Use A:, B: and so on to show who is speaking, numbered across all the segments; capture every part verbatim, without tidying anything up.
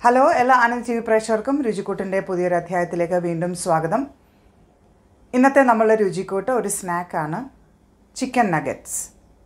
A: Hello എല്ലാ Anand T V പ്രേക്ഷകർക്കും രുചിക്കൂട്ടിൻ്റെ പുതിയൊരു അധ്യായത്തിലേക്ക് വീണ്ടും സ്വാഗതം. ഇന്നത്തെ നമ്മളുടെ രുചിക്കൂട്ട് ഒരു സ്നാക്കാണ്, ചിക്കൻ നഗറ്റ്സ്.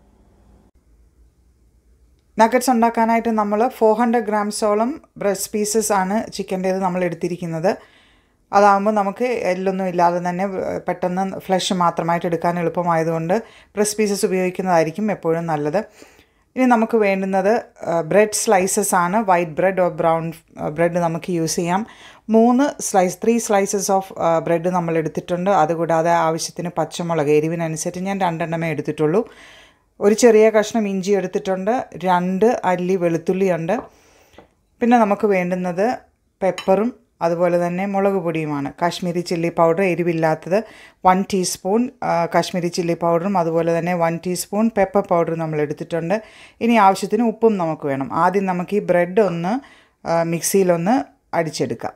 A: നഗറ്റ്സ് ഉണ്ടാക്കാനായിട്ട് നമ്മൾ ഫോർ ഹൺഡ്രഡ് ഗ്രാംസോളം ബ്രസ്റ്റ് പീസസ് ആണ് ചിക്കൻ്റേത് നമ്മൾ എടുത്തിരിക്കുന്നത്. അതാകുമ്പോൾ നമുക്ക് എല്ലൊന്നും ഇല്ലാതെ തന്നെ പെട്ടെന്ന് ഫ്ലഷ് മാത്രമായിട്ട് എടുക്കാൻ എളുപ്പമായതുകൊണ്ട് ബ്രസ്റ്റ് പീസസ് ഉപയോഗിക്കുന്നതായിരിക്കും എപ്പോഴും നല്ലത്. ഇനി നമുക്ക് വേണ്ടുന്നത് ബ്രെഡ് സ്ലൈസസ് ആണ്. White bread or brown bread നമുക്ക് യൂസ് ചെയ്യാം. മൂന്ന് slice three slices of bread നമ്മൾ എടുത്തിട്ടുണ്ട്. അതുകൂടാതെ ആവശ്യത്തിന് പച്ചമുളക്, എരിവിനനുസരിച്ച് ഞാൻ രണ്ടെണ്ണമേ എടുത്തിട്ടുള്ളൂ. ഒരു ചെറിയ കഷ്ണം ഇഞ്ചി എടുത്തിട്ടുണ്ട്. രണ്ട് അല്ലി വെളുത്തുള്ളിയുണ്ട്. പിന്നെ നമുക്ക് വേണ്ടുന്നത് പെപ്പറും അതുപോലെ തന്നെ മുളക് പൊടിയുമാണ്. കാശ്മീരി ചില്ലി പൗഡർ എരിവില്ലാത്തത് വൺ ടീസ്പൂൺ കാശ്മീരി ചില്ലി പൗഡറും അതുപോലെ തന്നെ വൺ ടീസ്പൂൺ പെപ്പർ പൗഡർ നമ്മൾ എടുത്തിട്ടുണ്ട്. ഇനി ആവശ്യത്തിന് ഉപ്പും നമുക്ക് വേണം. ആദ്യം നമുക്ക് ഈ ബ്രെഡ് ഒന്ന് മിക്സിയിലൊന്ന് അടിച്ചെടുക്കാം.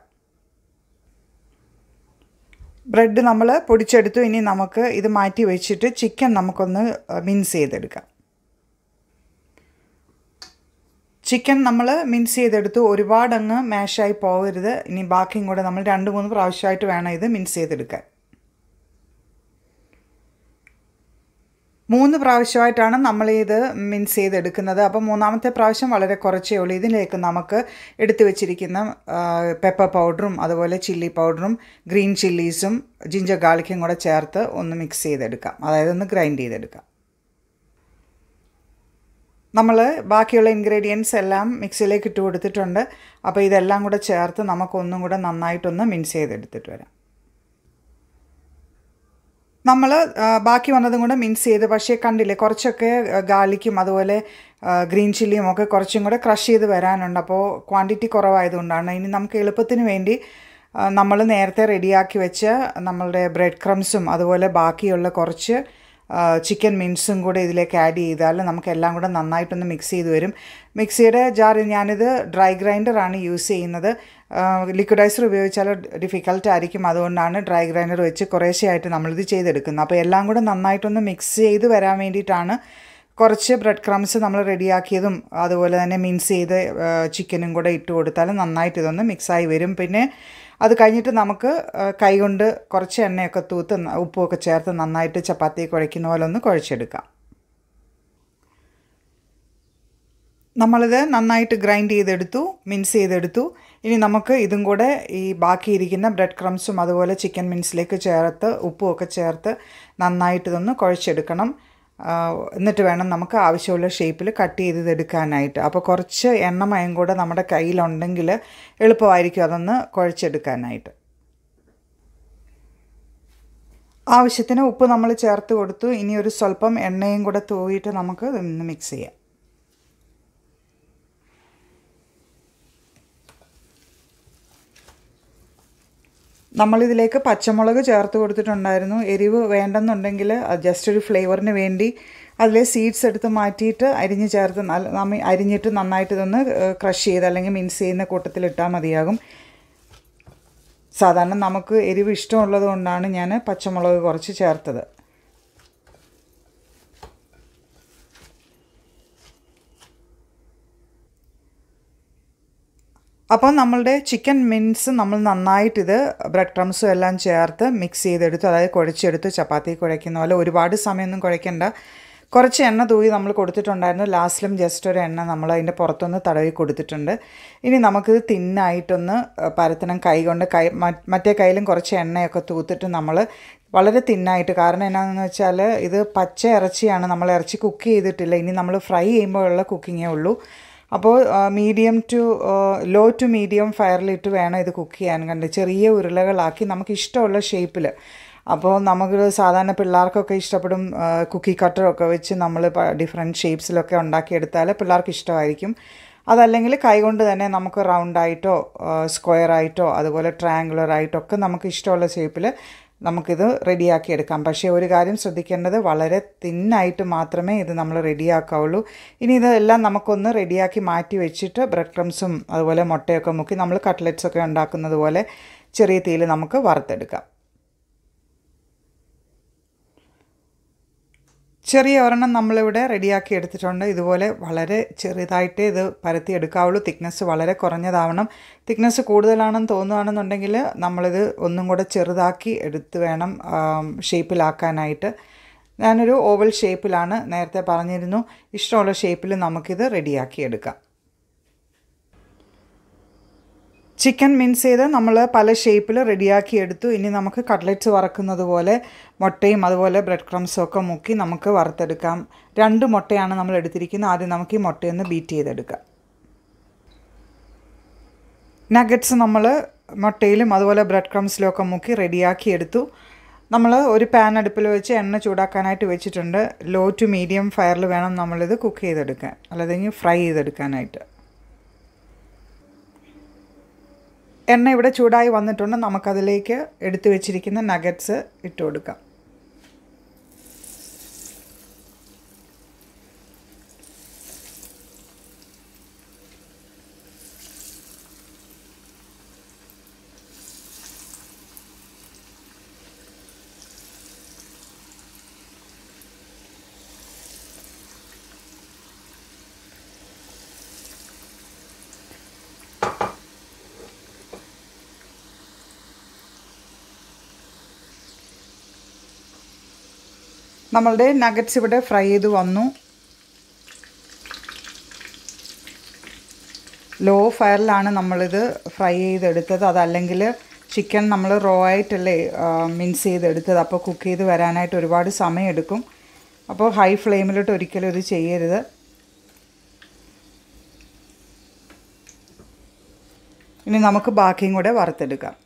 A: ബ്രെഡ് നമ്മൾ പൊടിച്ചെടുത്തു. ഇനി നമുക്ക് ഇത് മാറ്റി വെച്ചിട്ട് ചിക്കൻ നമുക്കൊന്ന് മിൻസ് ചെയ്തെടുക്കാം. ചിക്കൻ നമ്മൾ മിൻസ് ചെയ്തെടുത്തു. ഒരുപാടങ്ങ് മാഷായി പോകരുത്. ഇനി ബാക്കിയും കൂടെ നമ്മൾ രണ്ട് മൂന്ന് പ്രാവശ്യമായിട്ട് വേണം ഇത് മിൻസ് ചെയ്തെടുക്കാൻ. മൂന്ന് പ്രാവശ്യമായിട്ടാണ് നമ്മൾ ഇത് മിൻസ് ചെയ്തെടുക്കുന്നത്. അപ്പം മൂന്നാമത്തെ പ്രാവശ്യം വളരെ കുറച്ചേ ഉള്ളൂ. ഇതിലേക്ക് നമുക്ക് എടുത്തു വെച്ചിരിക്കുന്ന പെപ്പർ പൗഡറും അതുപോലെ ചില്ലി പൗഡറും ഗ്രീൻ ചില്ലീസും ജിഞ്ചർ ഗാർലിക്കും കൂടെ ചേർത്ത് ഒന്ന് മിക്സ് ചെയ്തെടുക്കാം, അതായത് ഒന്ന് ഗ്രൈൻഡ് ചെയ്തെടുക്കാം. നമ്മൾ ബാക്കിയുള്ള ഇൻഗ്രീഡിയൻസ് എല്ലാം മിക്സിയിലേക്ക് ഇട്ട് കൊടുത്തിട്ടുണ്ട്. അപ്പോൾ ഇതെല്ലാം കൂടെ ചേർത്ത് നമുക്കൊന്നും കൂടെ നന്നായിട്ടൊന്ന് മിക്സ് ചെയ്തെടുത്തിട്ട് വരാം. നമ്മൾ ബാക്കി വന്നതും കൂടെ മിക്സ് ചെയ്ത്, പക്ഷേ കണ്ടില്ലേ കുറച്ചൊക്കെ ഗാർലിക്കും അതുപോലെ ഗ്രീൻ ചില്ലിയും ഒക്കെ കുറച്ചും കൂടെ ക്രഷ് ചെയ്ത് വരാനുണ്ട്. അപ്പോൾ ക്വാണ്ടിറ്റി കുറവായതുകൊണ്ടാണ്. ഇനി നമുക്ക് എളുപ്പത്തിന് വേണ്ടി നമ്മൾ നേരത്തെ റെഡിയാക്കി വെച്ച നമ്മളുടെ ബ്രെഡ് ക്രംസും അതുപോലെ ബാക്കിയുള്ള കുറച്ച് ചിക്കൻ മിൻസും കൂടെ ഇതിലേക്ക് ആഡ് ചെയ്താൽ നമുക്കെല്ലാം കൂടെ നന്നായിട്ടൊന്ന് മിക്സ് ചെയ്ത് വരും. മിക്സിയുടെ ജാറിൽ ഞാനിത് ഡ്രൈ ഗ്രൈൻഡറാണ് യൂസ് ചെയ്യുന്നത്. ലിക്വിഡൈസർ ഉപയോഗിച്ചാൽ ഡിഫിക്കൽട്ട് ആയിരിക്കും. അതുകൊണ്ടാണ് ഡ്രൈ ഗ്രൈൻഡർ വെച്ച് കുറേശ്ശെയായിട്ട് നമ്മളിത് ചെയ്തെടുക്കുന്നത്. അപ്പോൾ എല്ലാം കൂടെ നന്നായിട്ടൊന്ന് മിക്സ് ചെയ്ത് വരാൻ വേണ്ടിയിട്ടാണ് കുറച്ച് ബ്രെഡ് ക്രംസ് നമ്മൾ റെഡിയാക്കിയതും അതുപോലെ തന്നെ മിൻസ് ചെയ്ത് ചിക്കനും കൂടെ ഇട്ട് കൊടുത്താൽ നന്നായിട്ട് ഇതൊന്ന് മിക്സായി വരും. പിന്നെ അത് കഴിഞ്ഞിട്ട് നമുക്ക് കൈകൊണ്ട് കുറച്ച് എണ്ണയൊക്കെ തൂത്ത് ഉപ്പുമൊക്കെ ചേർത്ത് നന്നായിട്ട് ചപ്പാത്തി കുഴയ്ക്കുന്ന പോലെ ഒന്ന് കുഴച്ചെടുക്കാം. നമ്മളിത് നന്നായിട്ട് ഗ്രൈൻഡ് ചെയ്തെടുത്തു, മിൻസ് ചെയ്തെടുത്തു. ഇനി നമുക്ക് ഇതും കൂടെ ഈ ബാക്കിയിരിക്കുന്ന ബ്രെഡ് ക്രംസും അതുപോലെ ചിക്കൻ മിൻസിലേക്ക് ചേർത്ത് ഉപ്പുമൊക്കെ ചേർത്ത് നന്നായിട്ട് ഇതൊന്ന് കുഴച്ചെടുക്കണം. എന്നിട്ട് വേണം നമുക്ക് ആവശ്യമുള്ള ഷേപ്പിൽ കട്ട് ചെയ്ത് എടുക്കാനായിട്ട്. അപ്പോൾ കുറച്ച് എണ്ണമയം കൂടെ നമ്മുടെ കയ്യിലുണ്ടെങ്കിൽ എളുപ്പമായിരിക്കും അതൊന്ന് കുഴച്ചെടുക്കാനായിട്ട്. ആവശ്യത്തിന് ഉപ്പ് നമ്മൾ ചേർത്ത് കൊടുത്തു. ഇനി ഒരു സ്വല്പം എണ്ണയും കൂടെ തൂവിയിട്ട് നമുക്ക് ഇതൊന്ന് മിക്സ് ചെയ്യാം. നമ്മളിതിലേക്ക് പച്ചമുളക് ചേർത്ത് കൊടുത്തിട്ടുണ്ടായിരുന്നു. എരിവ് വേണ്ടെന്നുണ്ടെങ്കിൽ ജസ്റ്റ് ഒരു ഫ്ലേവറിന് വേണ്ടി അതിലെ സീഡ്സ് എടുത്ത് മാറ്റിയിട്ട് അരിഞ്ഞ് ചേർത്ത് നമ്മൾ അരിഞ്ഞിട്ട് നന്നായിട്ട് ഇതൊന്ന് ക്രഷ് ചെയ്ത് അല്ലെങ്കിൽ മിൻസ് ചെയ്യുന്ന കൂട്ടത്തിലിട്ടാൽ മതിയാകും. സാധാരണ നമുക്ക് എരിവ് ഇഷ്ടമുള്ളത് കൊണ്ടാണ് ഞാൻ പച്ചമുളക് കുറച്ച് ചേർത്തത്. അപ്പോൾ നമ്മളുടെ ചിക്കൻ മിൻസ് നമ്മൾ നന്നായിട്ടിത് ബ്രെഡ് ക്രംസും എല്ലാം ചേർത്ത് മിക്സ് ചെയ്തെടുത്തു, അതായത് കുഴച്ചെടുത്തു. ചപ്പാത്തി കുഴയ്ക്കുന്ന പോലെ ഒരുപാട് സമയമൊന്നും കുഴയ്ക്കണ്ട. കുറച്ച് എണ്ണ തൂവി നമ്മൾ കൊടുത്തിട്ടുണ്ടായിരുന്നു. ലാസ്റ്റിലും ജസ്റ്റ് ഒരു എണ്ണ നമ്മൾ അതിൻ്റെ പുറത്തൊന്ന് തടവി കൊടുത്തിട്ടുണ്ട്. ഇനി നമുക്കിത് തിന്നായിട്ടൊന്ന് പരത്തണം. കൈ കൊണ്ട് കൈ മറ്റേ കയ്യിലും കുറച്ച് എണ്ണയൊക്കെ തൂത്തിട്ട് നമ്മൾ വളരെ തിന്നായിട്ട്, കാരണം എന്നാണെന്ന് വെച്ചാൽ ഇത് പച്ച ഇറച്ചിയാണ്, നമ്മൾ ഇറച്ചി കുക്ക് ചെയ്തിട്ടില്ല. ഇനി നമ്മൾ ഫ്രൈ ചെയ്യുമ്പോഴുള്ള കുക്കിങ്ങേ ഉള്ളൂ. അപ്പോൾ medium to low to medium ഫയറിലിട്ട് വേണം ഇത് കുക്ക് ചെയ്യാൻ. കണ്ട് ചെറിയ ഉരുളകളാക്കി നമുക്ക് ഇഷ്ടമുള്ള ഷേപ്പിൽ. അപ്പോൾ നമുക്ക് സാധാരണ പിള്ളേർക്കൊക്കെ ഇഷ്ടപ്പെടും. കുക്കി കട്ടറൊക്കെ വെച്ച് നമ്മൾ ഡിഫറെൻറ്റ് ഷേപ്സിലൊക്കെ ഉണ്ടാക്കിയെടുത്താൽ പിള്ളേർക്ക് ഇഷ്ടമായിരിക്കും. അതല്ലെങ്കിൽ കൈകൊണ്ട് തന്നെ നമുക്ക് റൗണ്ടായിട്ടോ സ്ക്വയറായിട്ടോ അതുപോലെ ട്രയാങ്കുലറായിട്ടോ ഒക്കെ നമുക്ക് ഇഷ്ടമുള്ള ഷേപ്പിൽ നമുക്കിത് റെഡിയാക്കി എടുക്കാം. പക്ഷേ ഒരു കാര്യം ശ്രദ്ധിക്കേണ്ടത്, വളരെ തിന്നായിട്ട് മാത്രമേ ഇത് നമ്മൾ റെഡിയാക്കാവുള്ളൂ. ഇനി ഇതെല്ലാം നമുക്കൊന്ന് റെഡിയാക്കി മാറ്റി വെച്ചിട്ട് ബ്രെഡ് ക്രംസും അതുപോലെ മുട്ടയൊക്കെ മുക്കി നമ്മൾ കട്ട്ലറ്റ്സൊക്കെ ഉണ്ടാക്കുന്നത് പോലെ ചെറിയ തീയിൽ നമുക്ക് വറുത്തെടുക്കാം. ചെറിയ ഒരെണ്ണം നമ്മളിവിടെ റെഡിയാക്കി എടുത്തിട്ടുണ്ട്. ഇതുപോലെ വളരെ ചെറുതായിട്ടേ ഇത് പരത്തിയെടുക്കാവുള്ളൂ. തിക്നെസ് വളരെ കുറഞ്ഞതാവണം. തിക്നെസ് കൂടുതലാണെന്ന് തോന്നുകയാണെന്നുണ്ടെങ്കിൽ നമ്മളിത് ഒന്നും കൂടെ ചെറുതാക്കി എടുത്ത് വേണം ഷേപ്പിലാക്കാനായിട്ട്. ഞാനൊരു ഓവൽ ഷേപ്പിലാണ് നേരത്തെ പറഞ്ഞിരുന്നു. ഇഷ്ടമുള്ള ഷേപ്പിൽ നമുക്കിത് റെഡിയാക്കി എടുക്കാം. ചിക്കൻ മിൻസ് ചെയ്ത് നമ്മൾ പല ഷേപ്പിൽ റെഡിയാക്കി എടുത്തു. ഇനി നമുക്ക് കട്ട്ലറ്റ്സ് വറക്കുന്നത് പോലെ മുട്ടയും അതുപോലെ ബ്രെഡ് ക്രംസും ഒക്കെ മുക്കി നമുക്ക് വറുത്തെടുക്കാം. രണ്ട് മുട്ടയാണ് നമ്മൾ എടുത്തിരിക്കുന്നത്. ആദ്യം നമുക്ക് ഈ മുട്ടയൊന്ന് ബീറ്റ് ചെയ്തെടുക്കാം. നഗറ്റ്സ് നമ്മൾ മുട്ടയിലും അതുപോലെ ബ്രെഡ് ക്രംസിലും ഒക്കെ മുക്കി റെഡിയാക്കി എടുത്തു. നമ്മൾ ഒരു പാൻ അടുപ്പിൽ വെച്ച് എണ്ണ ചൂടാക്കാനായിട്ട് വെച്ചിട്ടുണ്ട്. ലോ ടു മീഡിയം ഫയറിൽ വേണം നമ്മളിത് കുക്ക് ചെയ്തെടുക്കാൻ, അല്ലെങ്കിൽ ഫ്രൈ ചെയ്തെടുക്കാനായിട്ട്. എണ്ണ ഇവിടെ ചൂടായി വന്നിട്ടുണ്ട്. നമുക്കതിലേക്ക് എടുത്തു വെച്ചിരിക്കുന്ന നഗറ്റ്സ് ഇട്ട് കൊടുക്കാം. നമ്മളുടെ നഗറ്റ്സ് ഇവിടെ ഫ്രൈ ചെയ്ത് വന്നു. ലോ ഫയറിലാണ് നമ്മളിത് ഫ്രൈ ചെയ്തെടുത്തത്. അതല്ലെങ്കിൽ ചിക്കൻ നമ്മൾ റോ ആയിട്ടല്ലേ മിൻസ് ചെയ്തെടുത്തത്. അപ്പോൾ കുക്ക് ചെയ്ത് വരാനായിട്ട് ഒരുപാട് സമയമെടുക്കും. അപ്പോൾ ഹൈ ഫ്ലെയിമിലിട്ട് ഒരിക്കലും ഇത് ചെയ്യരുത്. ഇനി നമുക്ക് ബാക്കിയും കൂടെ വറുത്തെടുക്കാം.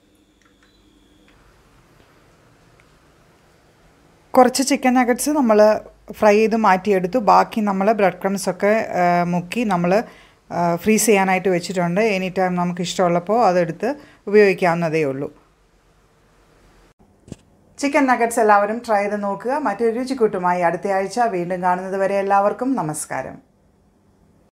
A: കുറച്ച് ചിക്കൻ നഗറ്റ്സ് നമ്മൾ ഫ്രൈ ചെയ്ത് മാറ്റിയെടുത്തു. ബാക്കി നമ്മൾ ബ്രെഡ് ക്രംസൊക്കെ മുക്കി നമ്മൾ ഫ്രീസ് ചെയ്യാനായിട്ട് വെച്ചിട്ടുണ്ട്. എനി ടൈം നമുക്ക് ഇഷ്ടമുള്ളപ്പോൾ അതെടുത്ത് ഉപയോഗിക്കാവുന്നതേ ഉള്ളൂ. ചിക്കൻ നഗറ്റ്സ് എല്ലാവരും ട്രൈ ചെയ്ത് നോക്കുക. മറ്റൊരു രുചിക്കൂട്ടുമായി അടുത്ത ആഴ്ച വീണ്ടും കാണുന്നത് വരെ എല്ലാവർക്കും നമസ്കാരം.